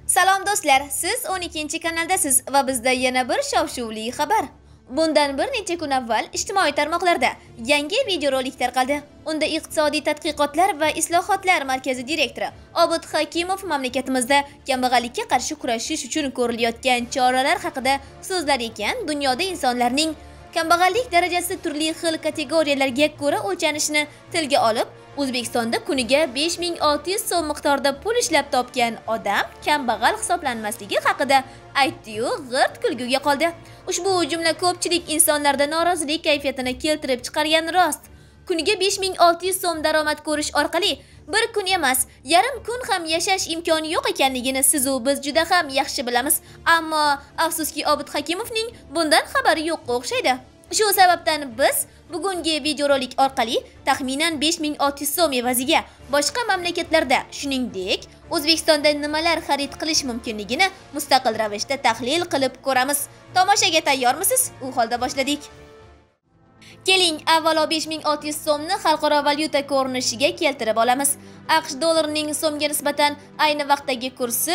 Salom do'stlar, siz 12-kanaldasiz va bizda yana bir shov-shuvli xabar. Bundan bir necha kun avval ijtimoiy tarmoqlarda yangi videorolik tarqaldi. Unda iqtisodiy tadqiqotlar va islohotlar markazi direktori Obid Hakimov mamlakatimizda kambag'allikka qarshi kurashish uchun ko'rilayotgan choralar haqida so'zlar ekan, dunyoda insonlarning kambag'allik darajasi turli xil kategoriyalarga ko'ra o'lchanishini tilga olib, O'zbekistonda kuniga 5600 so'm miqdorida pul ishlab topgan odam kambag'al hisoblanmasligi haqida aytdi-yu, g'irt kulguga qoldi. Ushbu jumla ko'pchilik insonlarda norozilik kayfiyatini keltirib chiqargani rost. Kuniga 5600 so'm daromad ko'rish orqali bir kun emas, yarim kun ham yashash imkoni yo'q ekanligini siz u biz juda ham yaxshi bilamiz. Ammo afsuski Obid Hakimovning bundan xabari yo'qqa o'xshaydi. Shu sababdan biz bugungi videorolik orqali taxminan 5600 so'm evaziga boshqa mamlakatlarda, shuningdek, O'zbekistonda nimalar xarid qilish mumkinligini mustaqil ravishda tahlil qilib ko'ramiz. Tomoshaga tayyormisiz? U holda boshladik. Keling, avvalo 5600 so'mni xalqaro valyuta ko'rinishiga keltirib olamiz. AQSh dollarining so'mga nisbatan ayni vaqtdagi kursi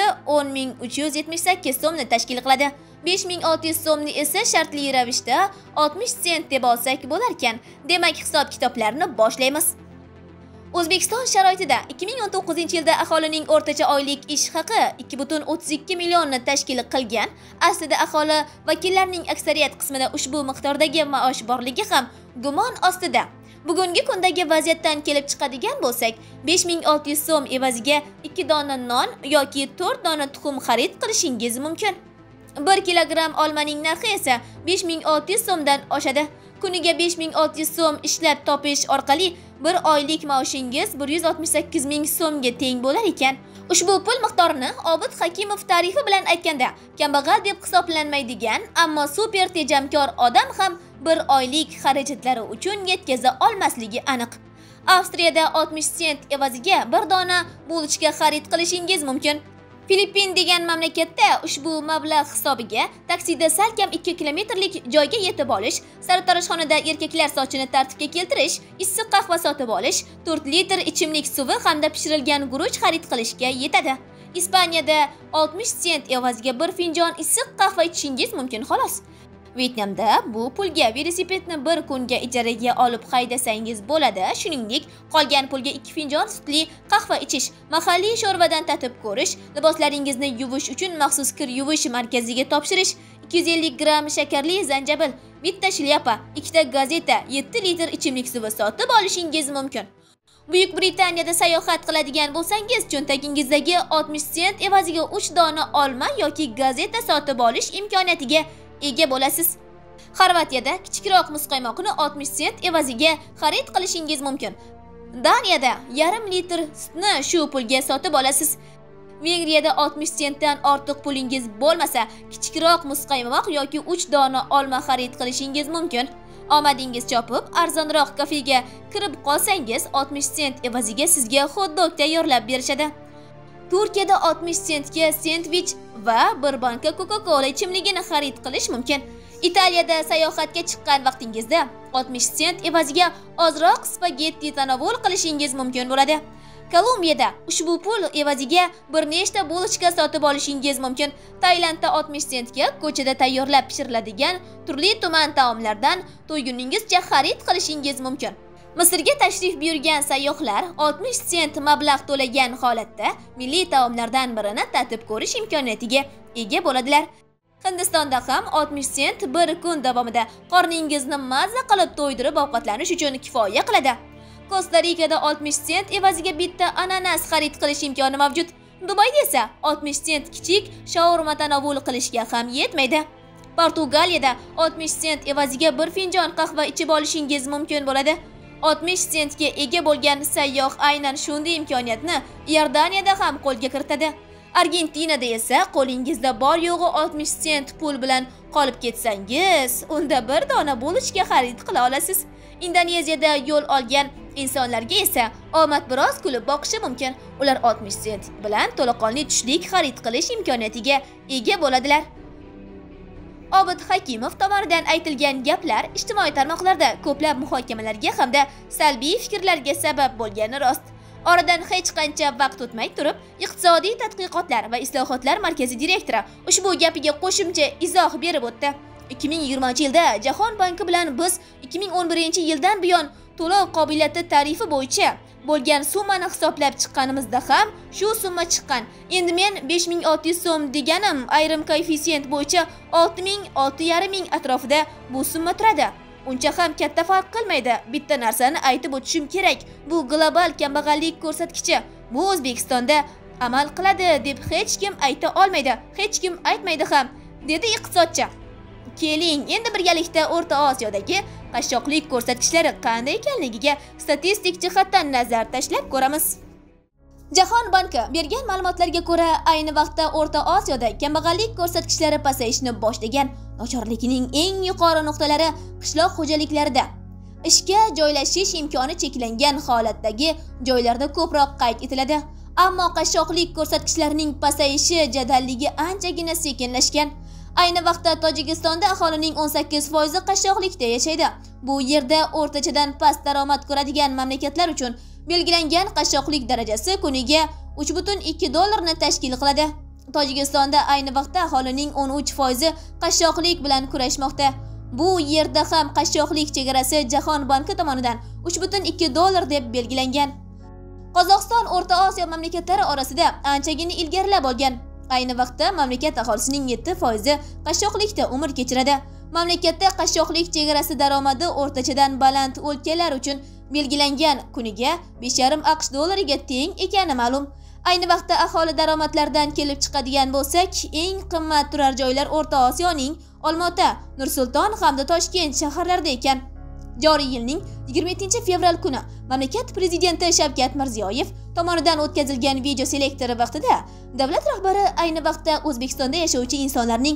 10378 so'mni tashkil qiladi. 5600 so'mni esa shartli ravishda 60 sent deb olsak bo'lar ekan. Demak, hisob-kitoblarni boshlaymiz. O'zbekiston sharoitida 2019-yilda aholining o'rtacha oylik ish haqi 2,32 millionni tashkil qilgan. Aslida aholi vakillarining aksariyat qismida ushbu miqdordagi maosh borligi ham gumon ostida. Bugungi kundagi vaziyatdan kelib chiqadigan bo'lsak, 5600 so'm evaziga 2 dona non yoki 4 dona tuxum xarid qilishingiz mumkin. 1 kilogramm olmaning narxi esa 5600 so'mdan oshadi. Kuniga 5600 so'm ishlab topish orqali bir oylik maoshingiz 168 ming so'mga teng bo'lar ekan. Ushbu pul miqdorini Obid Hakimov tarifi bilan aytganda kambag'al deb hisoblanmaydigan, ammo super tejamkor odam ham bir oylik xarajatlari uchun yetkaza olmasligi aniq. Avstriyada 60 sent evaziga bir dona bulchka xarid qilishingiz mumkin. Filippin degan mamlakatda ushbu mablag' hisobiga taksida salkam 2 kilometrlik joyga yetib olish, sartaroshxonada erkaklar sochini tartibga keltirish, issiq qahva sotib olish, 4 litr ichimlik suvi hamda pishirilgan guruch xarid qilishga yetadi. Ispaniyada 60 sent evaziga bir finjon issiq qahva ichishingiz mumkin xolos. Vyetnamda bu pulga velosipedni bir kunga ijaraga olib haydasangiz bo'ladi. Shuningdek, qolgan pulga 2 finjon sutli qahva ichish, mahalliy sho'rvadan tatib ko'rish, liboslaringizni yuvish uchun maxsus kir yuvish markaziga topshirish, 250 gramm shakarli zanjabil, bitta shlyapa, 2 ta gazeta, 7 litr ichimlik suvi sotib olishingiz mumkin. Buyuk Britaniyada sayohat qiladigan bo'lsangiz, cho'ntagingizdagi 60 sent evaziga 3 dona olma yoki gazeta sotib olish imkoniyatiga ega bo'lasiz. Xorvatiyada kichikroq muzqaymoqni 60 sent evaziga xarid qilishingiz mumkin. Daniyada yarim litr sutni shu pulga sotib olasiz. Vengriyada 60 sentdan ortiq pulingiz bo'lmasa, kichikroq muzqaymoq yoki 3 dona olma xarid qilishingiz mumkin. Omadingiz chopib, arzonroq kafega kirib qolsangiz, 60 sent evaziga sizga hot-dog tayyorlab berishadi. Turkiyada 60 sentga sendvich va bir banka Coca-Cola ichimligini xarid qilish mumkin. Italiyada sayohatga chiqqan vaqtingizda 60 sent evaziga ozroq spagetti tanovul qilishingiz mumkin bo'ladi. Kolumbiyada ushbu pul evaziga bir nechta bulchka sotib olishingiz mumkin. Tailandda 60 sentga ko'chada tayyorlab pishiriladigan turli-tuman taomlardan to'yguningizcha xarid qilishingiz mumkin. Misrga tashrif buyurgan sayyohlar 60 sent mablag' to'lagan holatda milliy taomlardan birini tatib ko'rish imkoniyatiga ega bo'ladilar. Hindistonda ham 60 sent bir kun davomida qorningizni mazza qilib to'ydirib ovqatlanish uchun kifoya qiladi. Kosta-Rikada 60 sent evaziga bitta ananas xarid qilish imkoni mavjud. Dubayda esa 60 sent kichik shaurma tanovul qilishga ham yetmaydi. Portugaliyada 60 sent evaziga bir finjon qahva ichib olishingiz mumkin bo'ladi. 60 sentga ega bo'lgan sayyoh aynan shunday imkoniyatni Iordaniyada ham qo'lga kiritadi. Argentinada esa qo'lingizda bor yo'g'i 60 sent pul bilan qolib ketsangiz, unda bir dona bulchka xarid qila olasiz. Indoneziyada yo'l olgan insonlarga esa omad biroz kulib boqishi mumkin. Ular 60 sent bilan to'laqonli tushlik xarid qilish imkoniyatiga ega bo'ladilar. Obid Hakimov tomonidan aytilgan gaplar ijtimoiy tarmoqlarda ko'plab muhokamalarga hamda salbiy fikrlarga sabab bo'lgani rost. Oradan hech qancha vaqt o'tmay turib, Iqtisodiy tadqiqotlar va islohotlar markazi direktori ushbu gapiga qo'shimcha izoh berib o'tdi. 2020-yilda Jahon banki bilan biz 2011-yildan buyon to'lov qobiliyati tarifi bo'yicha bo'lgan summani hisoblab chiqqanimizda ham shu summa chiqqan. Endi men 5600 so'm deganim ayrim koeffitsient bo'yicha 6000-6500 ming atrofida bu summa turadi. Uncha ham katta farq qilmaydi. Bitta narsani aytib o'tishim kerak. Bu global kambag'allik ko'rsatkichi. Bu O'zbekistonda amal qiladi deb hech kim ayta olmaydi. Hech kim aytmaydi ham, dedi iqtisodchi. Keling, endi birgalikda O'rta Osiyodagi qashshoqlik ko'rsatkichlari qanday ekanligiga statistik jihatdan nazar tashlab ko'ramiz. Jahon banki bergan ma'lumotlarga ko'ra, ayni vaqtda O'rta Osiyoda kambag'allik ko'rsatkichlari pasayishni boshlagan. Nochorlikning eng yuqori nuqtalari qishloq xo'jaliklarida. Ishga joylashish imkoni cheklangan holatdagi joylarda ko'proq qayd etiladi. Ammo qashshoqlik ko'rsatkichlarining pasayishi jadalligi anchagina sekinlashgan. Ayni vaqtda Tojikistonda aholining 18% qashshoqlikda yashaydi. Bu yerda o'rtachadan past daromad ko'radigan mamlakatlar uchun belgilangan qashshoqlik darajasi kuniga 3,2 dollarni tashkil qiladi. Tojikistonda ayni vaqtda aholining 13% qashshoqlik bilan kurashmoqda. Bu yerda ham qashshoqlik chegarasi Jahon banki tomonidan 3,2 dollar deb belgilangan. Qozog'iston O'rta Osiyo mamlakatlari orasida anchagina ilgarilab olgan. Ayni vaqtda mamlakat aholisining 7% qashshoqlikda umr kechiradi. Mamlakatda qashshoqlik chegarasi daromadi o'rtachadan baland o'lkalar uchun belgilangan kuniga 5,5 AQSh dollariga teng ekani ma'lum. Ayni vaqtda aholi daromadlaridan kelib chiqadigan bo'lsak, eng qimmat turar joylar O'rta Osiyoning Olmaota, Nursulton hamda Toshkent shaharlarida ekan. Joriy yilning 27-fevral kuni mamlakat prezidenti Shavkat Mirziyoyev tomonidan o'tkazilgan video selektori vaqtida davlat rahbari ayni vaqtda O'zbekistonda yashovchi insonlarning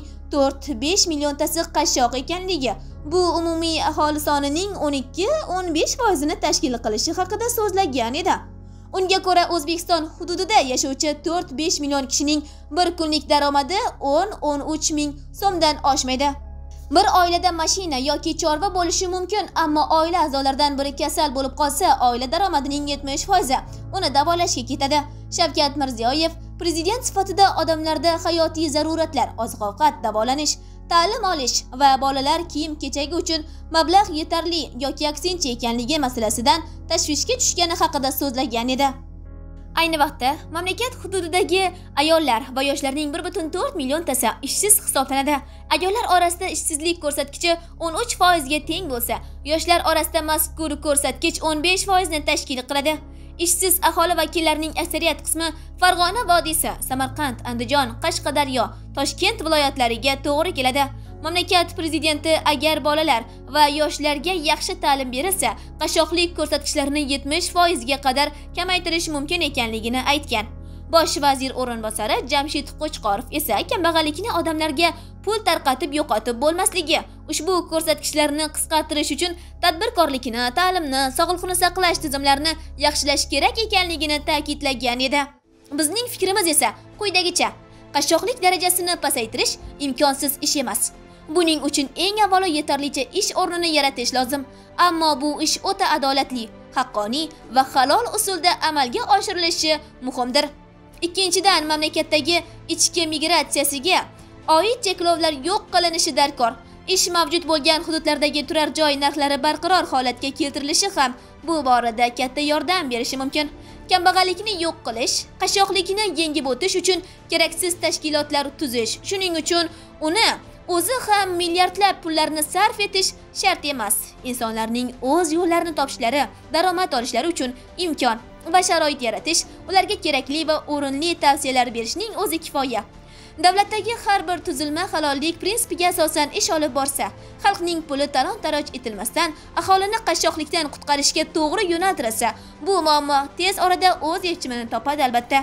4-5 milliontasi qashshoq ekanligi, bu umumiy aholi sonining 12-15% ni tashkil qilishi haqida so'zlagan edi. Unga ko'ra, O'zbekiston hududida yashovchi 4-5 million kishining bir kunlik daromadi 10-13 ming so'mdan oshmaydi. Bir oilada mashina yoki chorva bo'lishi mumkin, ammo oila a'zolaridan biri kasal bo'lib qolsa, oila daromadining 70% uni davolashga ketadi. Shavkat Mirziyoyev prezident sifatida odamlarda hayotiy zaruratlar, oziq-ovqat, davolanish, ta'lim olish va bolalar kiyim-kechagi uchun mablag' yetarli yoki aksincha ekanligi masalasidan tashvishga tushgani haqida so'zlagan edi. Ayni vaqtda mamlakat hududidagi ayollar va yoshlarning 1,4 milliontasi ishsiz hisoblanadi. Ayollar orasida ishsizlik ko'rsatkichi 13% ga teng bo'lsa, yoshlar orasida mazkur ko'rsatkich 15% ni tashkil qiladi. Ishsiz aholi vakillarining aksariyat qismi Farg'ona vodiysi, Samarqand, Andijon, Qashqadaryo, Toshkent viloyatlariga to'g'ri keladi. Mamlakat prezidenti agar bolalar va yoshlarga yaxshi ta'lim berilsa, qashshoqlik ko'rsatkichlarini 70% ga qadar kamaytirish mumkin ekanligini aytgan. Bosh vazir o'rinbosari Jamshid Qo'chqorov esa kambag'allikni odamlarga pul tarqatib yo'qotib bo'lmasligi, ushbu ko'rsatkichlarni qisqartirish uchun tadbirkorlikni, ta'limni, sog'liqni saqlash tizimlarini yaxshilash kerak ekanligini ta'kidlagan edi. Bizning fikrimiz esa quyidagicha: qashshoqlik darajasini pasaytirish imkonsiz ish emas. Buning uchun eng avvalo yetarlicha ish o'rnini yaratish lozim. Ammo bu ish o'ta adolatli, haqqoniy va halol usulda amalga oshirilishi muhimdir. Ikkinchidan, mamlakatdagi ichki migratsiyasiga oid cheklovlar yo'q qilinishi darkor. Ish mavjud bo'lgan hududlardagi turar joy narxlari barqaror holatga keltirilishi ham bu borada katta yordam berishi mumkin. Kambag'allikni yo'q qilish, qashshoqlikni yengib o'tish uchun keraksiz tashkilotlar tuzish, shuning uchun uni o'zi ham milliardlab pullarni sarf etish shart emas. Insonlarning o'z yo'llarini topishlari, daromad olishlari uchun imkon va sharoit yaratish, ularga kerakli va o'rinli tavsiyalar berishning o'zi kifoya. Davlatdagi har bir tuzilma halollik prinsipiga asosan ish olib borsa, xalqning puli talon-taroj etilmasdan aholini qashshoqlikdan qutqarishga to'g'ri yo'naltirilsa, bu muammo tez orada o'z yechimini topadi albatta.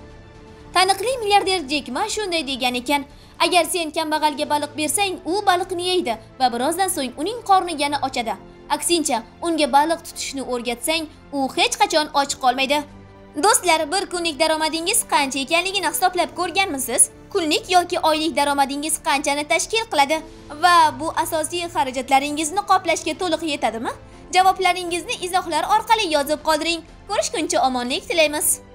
Taniqli milliarder Jek Ma shunday degan ekan: agar sen kambag'alga baliq bersang, u baliqni yeydi va birozdan so'ng uning qorni yana ochadi. Aksincha, unga baliq tutishni o'rgatsang, u hech qachon och qolmaydi. Do'stlar, bir kunlik daromadingiz qancha ekanligini hisoblab ko'rganmisiz? Kunlik yoki oylik daromadingiz qanchani tashkil qiladi va bu asosiy xarajatlaringizni qoplashga to'liq yetadimi? Javoblaringizni izohlar orqali yozib qoldiring. Ko'rishguncha omonlik tilaymiz.